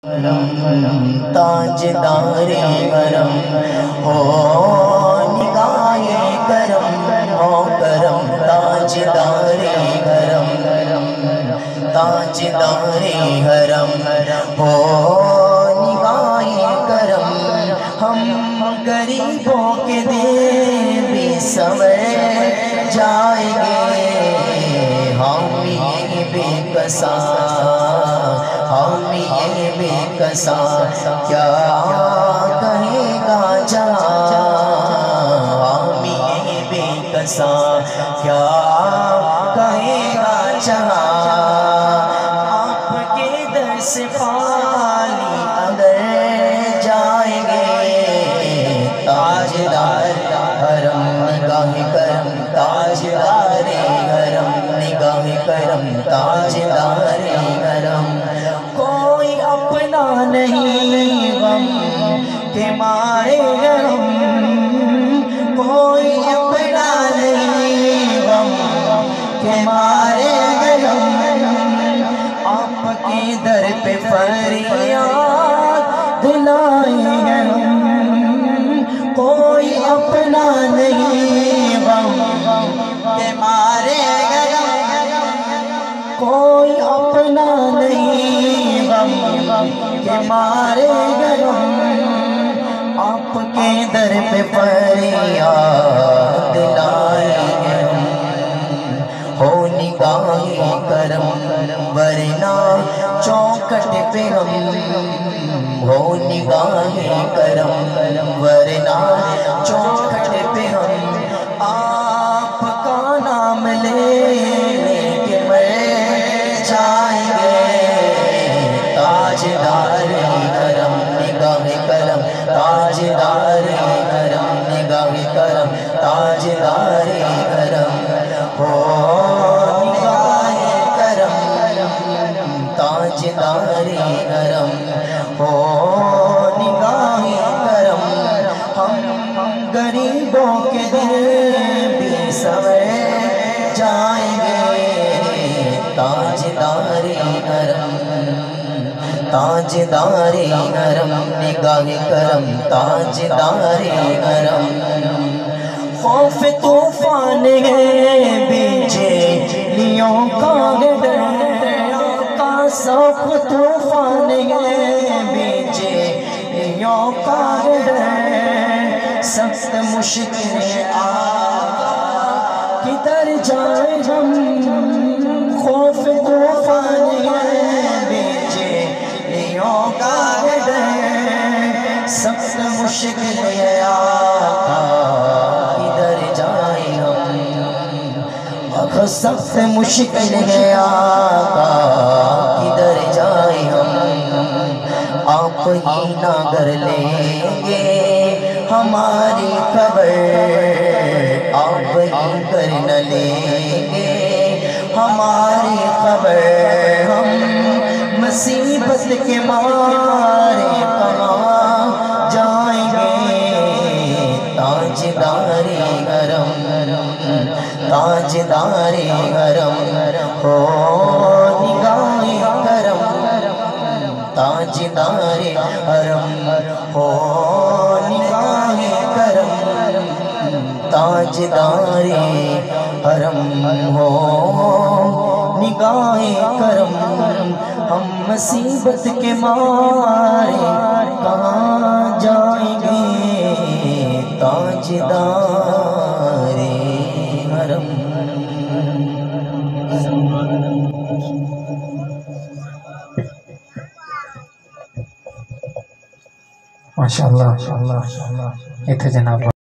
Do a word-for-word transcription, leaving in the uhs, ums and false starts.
تاجدار حرم ہو نگاہ کرم ہو کرم تاجدار حرم تاجدار حرم ہو نگاہ کرم ہم غریبوں کے دل بھی سنور جائیں گے حامی بے کسا حامی بے کسا کیا کہے گا جہاں حامی بے کسا کیا کہے گا جہاں آپ کے در سے خالی اگر جائیں گے تاجدار حرم نگاہ کرم تاجدار حرم نگاہ کرم تاجدار حرم کوئی اپنا نہیں غم کے مارے غم کوئی اپنا نہیں غم کے مارے غم آپ کے در پہ فریاد دلائیں غم کوئی اپنا نہیں غم کے مارے غم کوئی اپنا نہیں غم کے مارے غم آپ کے در پہ فریاد دلائیں غم ہو نگاہ کرم ورنہ چوکٹ پہ ہم ہو نگاہ کرم ورنہ چوکٹ پہ ہم آپ کا نام لے کے مر جائیں گے تاجدار حرم نگاہ کرم تاجدار حرم نگاہ کرم تاجدار حرم ہو نگاہ کرم تاجدار حرم ہو نگاہ کرم ہم غریبوں کے دل بھی سنور جائیں گے تاجدار حرم تاجدار حرم نگاہ کرم تاجدار حرم خوف طوفان ہے بیچے لیوں کا ڈر کا سوف طوفان ہے بیچے لیوں کا ڈر سخت مشکل آقا کدھر جائیں ہم خوف طوفان ہے بیچے لیوں کا ڈر سخت مشکل آقا کدھر جائیں ہم سخت مشکل ہے آقا کدھر جائیں ہم آپ ہی نہ کر لیں گے ہماری خبر آپ ہی کر نہ لیں گے ہماری خبر ہم مصیبت کے مارے کہاں جائیں گے تاجدار حرم تاجدار حرم ہو نگاہ کرم تاجدار حرم ہو نگاہ کرم تاجدار حرم ہو نگاہ کرم ہم مصیبت کے مارے کہاں جائیں گے تاجدار حرم ماشاءاللہ اتنے جناب